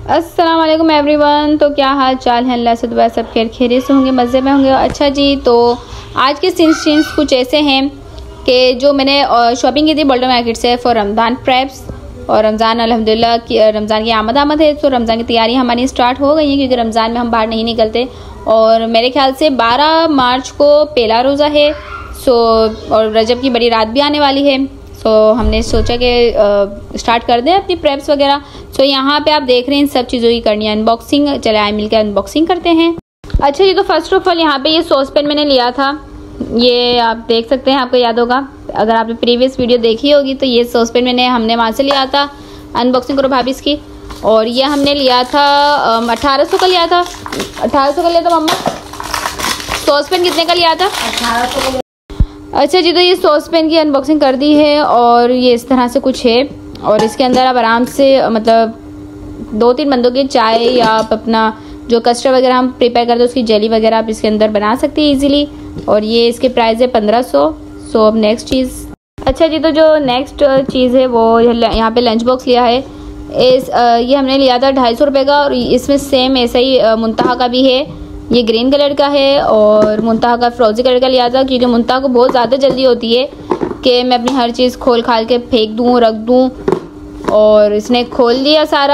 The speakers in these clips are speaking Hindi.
अस्सलाम वालेकुम एवरीवन। तो क्या हाल चाल है? अल्लाह से दुआ सब खैरियत से होंगे, मज़े में होंगे। अच्छा जी, तो आज के सीन्स कुछ ऐसे हैं कि जो मैंने शॉपिंग की थी बोल्डर मार्केट से फॉर रमज़ान प्रेप्स, और रमज़ान अल्हम्दुलिल्लाह की रमज़ान की आमद है। तो रमज़ान की तैयारी हमारी स्टार्ट हो गई है क्योंकि रमज़ान में हम बाहर नहीं निकलते और मेरे ख्याल से 12 मार्च को पहला रोज़ा है। और रजब की बड़ी रात भी आने वाली है। हमने सोचा कि स्टार्ट कर दें अपनी प्रेप्स वगैरह। यहाँ पे आप देख रहे हैं इन सब चीज़ों की करनी है अनबॉक्सिंग। चले आए मिलकर अनबॉक्सिंग करते हैं। अच्छा जी, तो फर्स्ट ऑफ ऑल यहाँ पे ये सॉस पैन मैंने लिया था। ये आप देख सकते हैं, आपको याद होगा अगर आपने प्रीवियस वीडियो देखी होगी तो ये सॉस पैन हमने वहाँ से लिया था। अनबॉक्सिंग करो भाभी इसकी। और ये हमने लिया था 1800 का लिया था। 1800 का लिया था मम्मा। सॉस पैन कितने का लिया था? 1800 का। अच्छा जी, तो ये सॉस पैन की अनबॉक्सिंग कर दी है और ये इस तरह से कुछ है। और इसके अंदर आप आराम से मतलब 2-3 बंदों की चाय या आप अपना जो कस्टर्ड वगैरह हम प्रिपेयर करते हैं उसकी जेली वगैरह आप इसके अंदर बना सकते हैं इजीली। और ये इसके प्राइस है 1500। अब नेक्स्ट चीज़। अच्छा जी, तो जो नेक्स्ट चीज़ है वो यहाँ पे लंच बॉक्स लिया है। ये हमने लिया था 250 रुपये का और इसमें सेम ऐसा ही मुंतहा का भी है। ये ग्रीन कलर का है और मुंतहा का फ्रोजी कलर का लिया था क्योंकि मुंतहा को बहुत ज़्यादा जल्दी होती है कि मैं अपनी हर चीज़ खोल खाल के फेंक दूँ रख दूँ। और इसने खोल लिया सारा।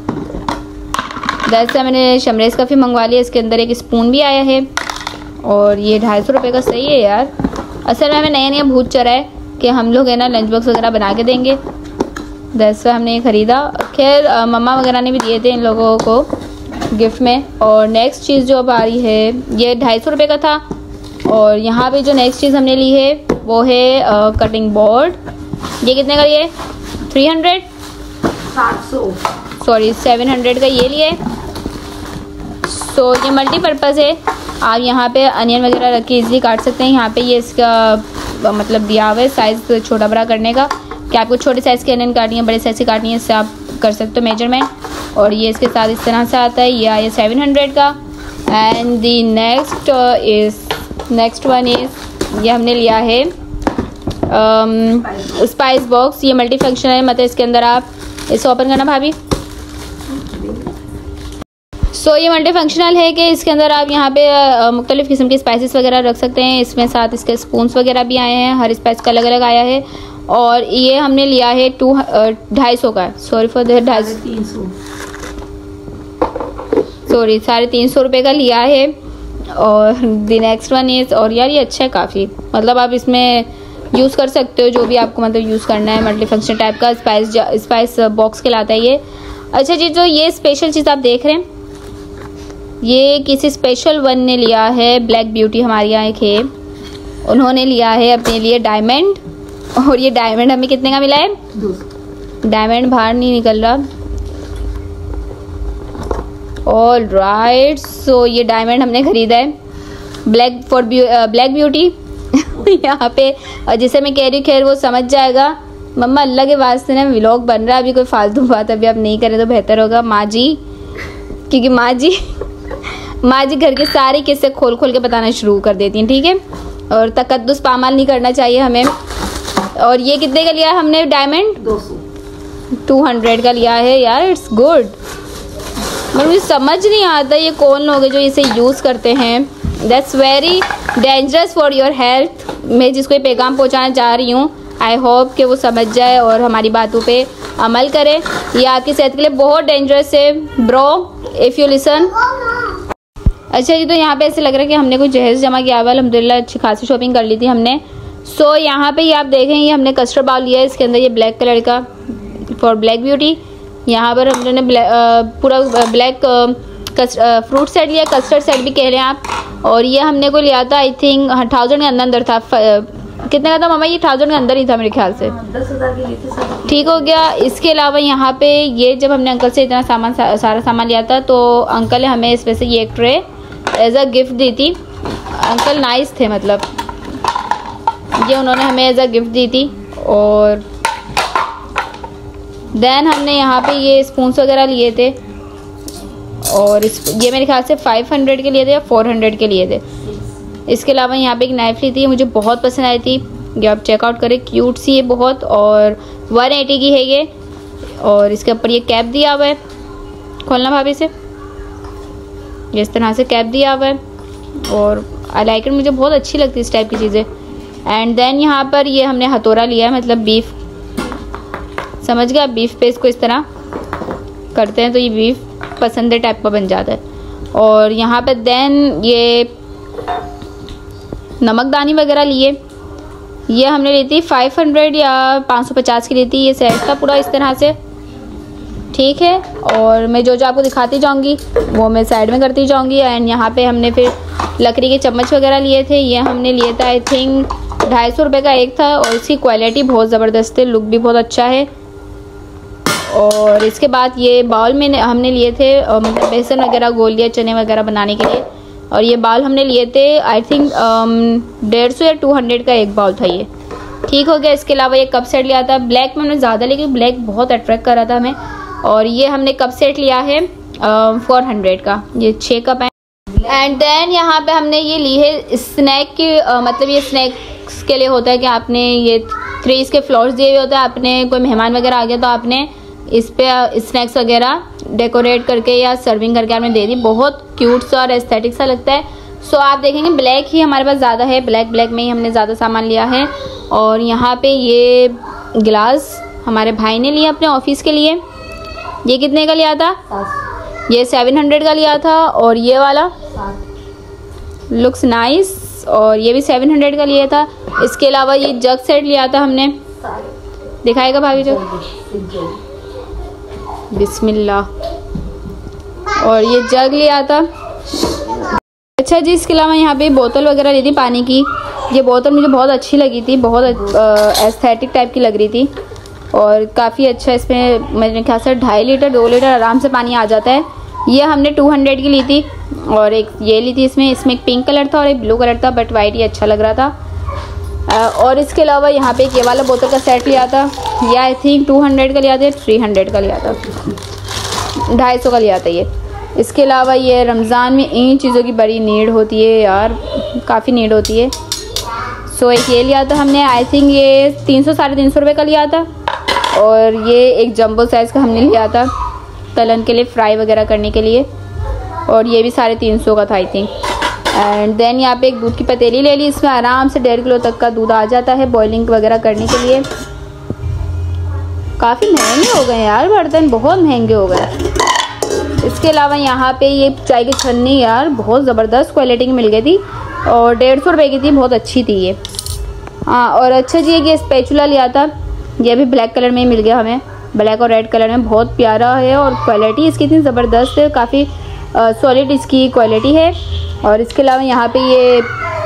वैसे मैंने शमरेज़ काफ़ी मंगवा लिया। इसके अंदर एक स्पून भी आया है और ये 250 रुपये का सही है यार। असल में हमें नया नया भूत चढ़ा है कि हम लोग है ना लंच बॉक्स वगैरह बना के देंगे। वैसे हमने ये ख़रीदा। खैर मम्मा वगैरह ने भी दिए थे इन लोगों को गिफ्ट में। और नेक्स्ट चीज़ जो अब आ रही है ये 250 रुपये का था। और यहाँ पे जो नेक्स्ट चीज़ हमने ली है वो है कटिंग बोर्ड। ये कितने का लिए? 300 सॉरी 700 का ये लिए। ये मल्टीपर्पज़ है। आप यहाँ पे अनियन वगैरह रख के इजीली काट सकते हैं। यहाँ पे ये इसका मतलब दिया हुआ है साइज़ छोटा बड़ा करने का कि आपको छोटे साइज़ की अनियन काटनी है, बड़े साइज़ की काटनी है, इससे आप कर सकते हो मेजरमेंट। और ये इसके साथ इस तरह से आता है। ये आया 700 का। And the next one is ये हमने लिया है स्पाइस बॉक्स। ये मल्टी फंक्शनल है, मतलब इसके अंदर आप इसे ओपन करना भाभी। ये मल्टी फंक्शनल है कि इसके अंदर आप यहाँ पे मुख्तलिफ़ किस्म के स्पाइसेस वगैरह रख सकते हैं। इसमें साथ इसके स्पून्स वगैरह भी आए हैं, हर स्पाइस का अलग अलग आया है। और ये हमने लिया है 250 का। सॉरी फॉर दैट, 350 रुपये का लिया है। और द नेक्स्ट वन इज़, और यार ये अच्छा है काफ़ी, मतलब आप इसमें यूज़ कर सकते हो जो भी आपको मतलब यूज़ करना है। मल्टी फंक्शन टाइप का स्पाइस बॉक्स कहलाता है ये। अच्छा जी, जो ये स्पेशल चीज़ आप देख रहे हैं ये किसी स्पेशल वन ने लिया है। ब्लैक ब्यूटी हमारे यहाँ एक है, उन्होंने लिया है अपने लिए डायमंड। और ये डायमंड हमें कितने का मिला है? डायमंड बाहर नहीं निकल रहा। ऑल राइट, ये डायमंड हमने खरीदा है ब्लैक ब्यूटी। यहाँ पे जिसे मैं कह रही हूँ खैर वो समझ जाएगा। मम्मा अल्लाह के वास्ते ना व्लॉग बन रहा है, अभी कोई फालतू बात अभी आप नहीं करें तो बेहतर होगा माँ जी, क्योंकि माँ जी घर के सारे किस्से खोल खोल के बताना शुरू कर देती हैं, ठीक है। और तकद्दुस पामाल नहीं करना चाहिए हमें। और ये कितने का लिया है हमने डायमंड? 200 का लिया है यार। It's good. मगर मुझे समझ नहीं आता ये कौन लोग हैं जो इसे यूज़ करते हैं। That's very dangerous for your health. मैं जिसको ये पैगाम पहुंचाना चाह रही हूँ, आई होप कि वो समझ जाए और हमारी बातों पे अमल करे। ये आपकी सेहत के लिए बहुत डेंजरस है ब्रो, इफ़ यू लिसन। अच्छा जी, तो यहाँ पे ऐसे लग रहा है कि हमने कोई जहेज़ जमा किया हुआ। अल्हम्दुलिल्लाह अच्छी खासी शॉपिंग कर ली थी हमने। यहाँ पे ये आप देखें, ये हमने कस्टर्ड बाउल लिया है। इसके अंदर ये ब्लैक कलर का फॉर ब्लैक ब्यूटी। यहाँ पर हमने पूरा ब्लैक फ्रूट सेट लिया, कस्टर्ड सेट भी कह रहे हैं आप। और ये हमने को लिया था आई थिंक 1000 के अंदर था। कितने का था मामा? ये 1000 के अंदर ही था मेरे ख्याल से। 10,000 के लिए थे। ठीक हो गया। इसके अलावा यहाँ पे ये जब हमने अंकल से इतना सारा सामान लिया था तो अंकल ने हमें इस वजह से ये एक ट्रे एज अ गिफ्ट दी थी। अंकल नाइस थे, मतलब ये उन्होंने हमें एज अ गिफ्ट दी थी। और देन हमने यहाँ पे ये स्पून्स वगैरह लिए थे और ये मेरे ख्याल से 500 के लिए थे या 400 के लिए थे। इसके अलावा यहाँ पे एक नाइफ ली थी, मुझे बहुत पसंद आई थी। ये आप चेकआउट करें, क्यूट सी है बहुत। और 180 की है ये। और इसके ऊपर ये कैप दिया हुआ है। खोलना भाभी से। इस तरह से कैप दिया हुआ है और आई लाइक इट, मुझे बहुत अच्छी लगती है इस टाइप की चीज़ें। एंड देन यहाँ पर ये हमने हथौड़ा लिया है, मतलब बीफ, समझ गया, बीफ पे इसको इस तरह करते हैं तो ये बीफ पसंदे टाइप का बन जाता है। और यहाँ पर देन ये नमकदानी वगैरह लिए, ये हमने ली थी 500 या 550 की ली थी, ये सेट था पूरा इस तरह से, ठीक है। और मैं जो जो आपको दिखाती जाऊंगी वो मैं साइड में करती जाऊंगी। एंड यहाँ पे हमने फिर लकड़ी के चम्मच वगैरह लिए थे, ये हमने लिए था आई थिंक 250 रुपये का एक था और इसकी क्वालिटी बहुत ज़बरदस्त है, लुक भी बहुत अच्छा है। और इसके बाद ये बाउल में हमने लिए थे मतलब बेसन वगैरह घोल लिया चने वगैरह बनाने के लिए, और ये बाउल हमने लिए थे आई थिंक 150 या 200 का एक बाउल था ये, ठीक हो गया। इसके अलावा ये कप सेट लिया था, ब्लैक में हमने ज़्यादा लिया क्योंकि ब्लैक बहुत अट्रैक्ट कर रहा था हमें। और ये हमने कप सेट लिया है 400 का, ये 6 कप है। एंड देन यहाँ पे हमने ये ली है स्नैक की, मतलब ये स्नैक्स के लिए होता है कि आपने ये 3 इसके फ्लोर्स दिए हुए होते हैं, आपने कोई मेहमान वगैरह आ गया तो आपने इस पे स्नैक्स वगैरह डेकोरेट करके या सर्विंग करके आपने दे दी, बहुत क्यूट सा और एस्थेटिक सा लगता है। सो आप देखेंगे ब्लैक ही हमारे पास ज़्यादा है, ब्लैक में ही हमने ज़्यादा सामान लिया है। और यहाँ पे ये गिलास हमारे भाई ने लिया अपने ऑफिस के लिए, ये कितने का लिया था? ये 700 का लिया था। और ये वाला लुक्स नाइस, और ये भी 700 का लिया था। इसके अलावा ये जग सेट लिया था हमने, दिखाएगा भाभी जो, बिस्मिल्लाह, और ये जग लिया था। अच्छा जी, इसके अलावा यहाँ पे बोतल वगैरह ली थी पानी की, ये बोतल मुझे बहुत अच्छी लगी थी, बहुत एस्थेटिक टाइप की लग रही थी और काफ़ी अच्छा, इसमें मेरे ख्याल से 2.5 लीटर 2 लीटर आराम से पानी आ जाता है। ये हमने 200 की ली थी और एक ये ली थी, इसमें एक पिंक कलर था और एक ब्लू कलर था, बट वाइट ही अच्छा लग रहा था। और इसके अलावा यहाँ पे ये वाला बोतल का सेट लिया था, ये आई थिंक 200 का लिया था, 300 का लिया था, 250 का लिया था ये। इसके अलावा ये रमज़ान में इन चीज़ों की बड़ी नीड होती है यार, काफ़ी नीड होती है। सो एक ये लिया था हमने, आई थिंक ये 300 साढ़े 300 रुपये का लिया था। और ये एक जंबो साइज़ का हमने लिया था तलन के लिए, फ्राई वगैरह करने के लिए, और ये भी 350 का था आई थिंक। एंड देन यहाँ पे एक दूध की पतीली ले ली, इसमें आराम से 1.5 किलो तक का दूध आ जाता है बॉइलिंग वगैरह करने के लिए। काफ़ी महंगे हो गए यार बर्तन, बहुत महंगे हो गए। इसके अलावा यहाँ पे ये चाय की छन्नी यार बहुत ज़बरदस्त क्वालिटी की मिल गई थी और 150 रुपये की थी, बहुत अच्छी थी ये। हाँ, और अच्छा जी ये स्पैचुला लिया था, ये भी ब्लैक कलर में ही मिल गया हमें, ब्लैक और रेड कलर में, बहुत प्यारा है और क्वालिटी इसकी इतनी ज़बरदस्त है, काफ़ी सॉलिड इसकी क्वालिटी है। और इसके अलावा यहाँ पे ये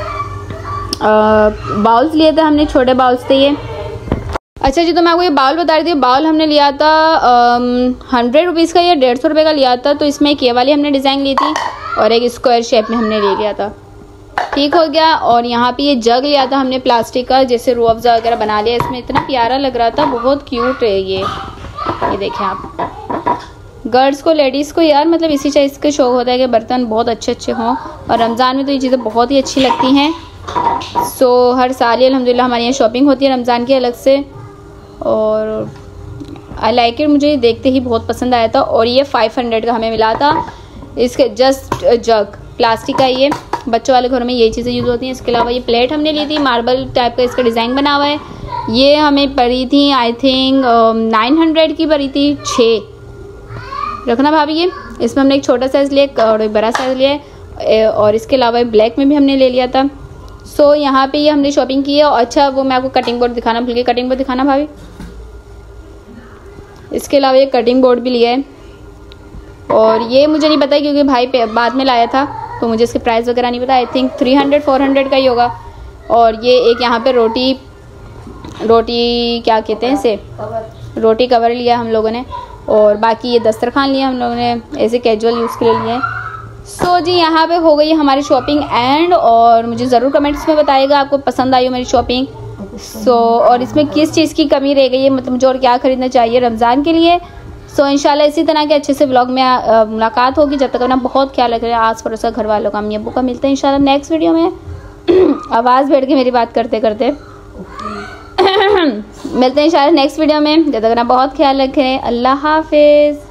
बाउल्स लिए थे हमने, छोटे बाउल्स थे ये। अच्छा जी, तो मैं आपको ये बाउल बता रही थी, बाउल हमने लिया था 100 रुपीज़ का या 150 रुपये का लिया था। तो इसमें एक ये वाली हमने डिज़ाइन ली थी और एक स्क्वायर शेप में हमने ले लिया था, ठीक हो गया। और यहाँ पे ये जग लिया था हमने प्लास्टिक का, जैसे रूह अफ़ज़ा वगैरह बना लिया, इसमें इतना प्यारा लग रहा था, बहुत क्यूट है ये देखें आप। गर्ल्स को, लेडीज़ को यार मतलब इसी चीज़ का शौक़ होता है कि बर्तन बहुत अच्छे अच्छे हों, और रमज़ान में तो ये चीज़ें बहुत ही अच्छी लगती हैं। सो हर साल ही अल्हम्दुलिल्लाह हमारे यहाँ शॉपिंग होती है रमज़ान की अलग से, और आई लाइक इट, मुझे देखते ही बहुत पसंद आया था। और ये 500 का हमें मिला था। इसके जस्ट जग प्लास्टिक का, ये बच्चों वाले घरों में ये चीज़ें यूज़ होती हैं। इसके अलावा ये प्लेट हमने ली थी, मार्बल टाइप का इसका डिज़ाइन बना हुआ है, ये हमें पड़ी थी आई थिंक 900 की पड़ी थी, 6 रखना भाभी। ये इसमें हमने एक छोटा साइज़ लिया और एक बड़ा साइज़ लिया, और इसके अलावा ब्लैक में भी हमने ले लिया था। सो यहाँ पे ये हमने शॉपिंग की है। और अच्छा वो मैं आपको कटिंग बोर्ड दिखाना भूल गई, कटिंग बोर्ड दिखाना भाभी। इसके अलावा ये कटिंग बोर्ड भी लिया है, और ये मुझे नहीं पता क्योंकि भाई बाद में लाया था तो मुझे इसके प्राइस वगैरह नहीं पता, आई थिंक 300-400 का ही होगा। और ये एक यहाँ पे रोटी क्या कहते हैं इसे, रोटी कवर लिया हम लोगों ने, और बाकी ये दस्तरखान लिया हम लोगों ने, ऐसे कैजुअल यूज़ के लिए लिए। सो जी यहाँ पे हो गई हमारी शॉपिंग एंड, और मुझे ज़रूर कमेंट्स में बताइएगा आपको पसंद आई हो मेरी शॉपिंग। और इसमें किस चीज़ की कमी रह गई है, मतलब मुझे और क्या ख़रीदना चाहिए रमज़ान के लिए। इंशाल्लाह इसी तरह के अच्छे से व्लॉग में मुलाकात होगी। जब तक अपना बहुत ख्याल रख रहे हैं, आस पड़ोस घर वालों का, अम्मी अब्बू का। मिलते हैं इंशाल्लाह नेक्स्ट वीडियो में। आवाज़ बैठ के मेरी बात करते करते मिलते हैं इंशाल्लाह नेक्स्ट वीडियो में। जब तक अपना बहुत ख्याल रखें, अल्लाह हाफिज़।